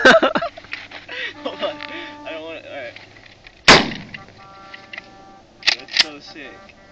Hold on. I don't want to. Alright. That's so sick.